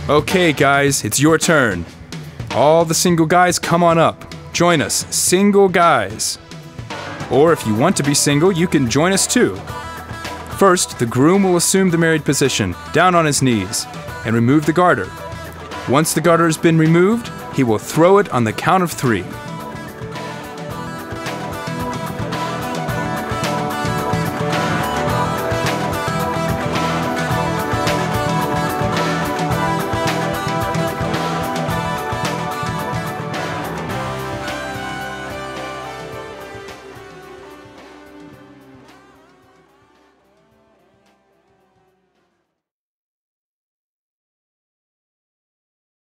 Okay, guys, it's your turn. All the single guys, come on up. Join us, single guys. Or if you want to be single, you can join us too. First, the groom will assume the married position, down on his knees, and remove the garter. Once the garter has been removed, he will throw it on the count of 3.